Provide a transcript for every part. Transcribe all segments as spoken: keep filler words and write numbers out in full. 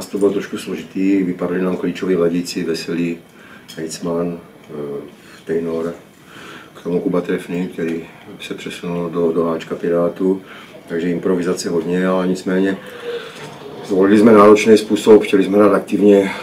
nás to bylo trošku složitý, vypadali nám klíčoví mladíci, Veselý, Hejcman, Taylor, k tomu Kuba Trefný, který se přesunul do, do Ačka Pirátů, takže improvizace hodně, ale nicméně zvolili jsme náročný způsob, chtěli jsme hrát aktivně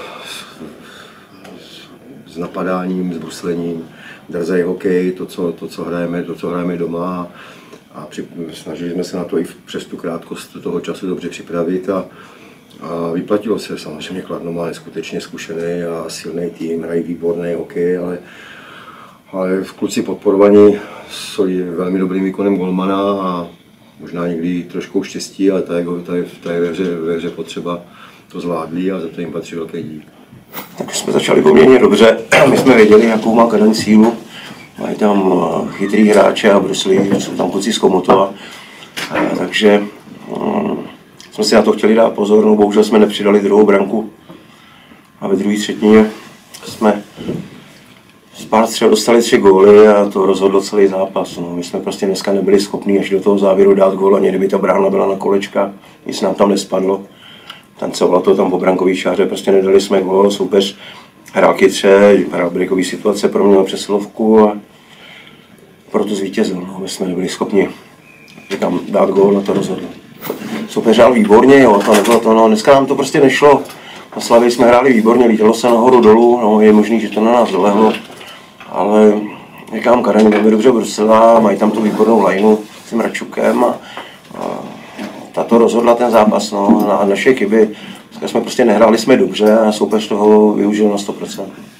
s, s napadáním, s bruslením, drzej hokej, to co, to, co hrajeme, to, co hrajeme doma. A při, snažili jsme se na to i přes tu krátkost toho času dobře připravit a, a vyplatilo se. Samozřejmě Kladno má neskutečně zkušený a silný tým, hrají výborný hokej, ale, ale v kluci podporovaní jsou velmi dobrým výkonem golmana a možná někdy trošku štěstí, ale ta je, ta je, ta je ve, hře, ve hře potřeba to zvládli a za to jim patří velký dík. Tak jsme začali poměrně dobře, my jsme věděli, jakou má Kadaň sílu. Mají tam chytrý hráče a bruslí, jsou tam kluci z Komotova, takže um, jsme si na to chtěli dát pozor, no bohužel jsme nepřidali druhou branku a ve druhé třetině jsme z pár střel dostali tři góly a to rozhodlo celý zápas. No, my jsme prostě dneska nebyli schopni až do toho závěru dát gól, ani kdyby ta brána byla na kolečka, nic nám tam nespadlo. Tancovalo to tam po brankový čáře, prostě nedali jsme gól, soupeř hrál chytře, hrál breakový situace, proměnil přesilovku a proto zvítězil. No, my jsme nebyli schopni tam dát gól na to rozhodlo. Soupeř hrál výborně, jo, to nebylo to, no, dneska nám to prostě nešlo. Na Slavii jsme hráli výborně, lítělo se nahoru dolů, no, je možný, že to na nás dolehlo, ale říkám, Kadaň velmi dobře brusila, mají tam tu výbornou lajnu s tím Račukem a, a tato rozhodla ten zápas, no, na naše chyby. Dneska jsme prostě nehráli jsme dobře a soupeř toho využil na sto procent.